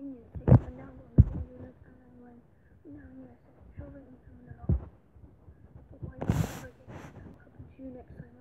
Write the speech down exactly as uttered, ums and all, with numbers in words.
Indian six and down on the unit and then when now U S A, Shavan and a lot. But why not never get that? I'll see you next time.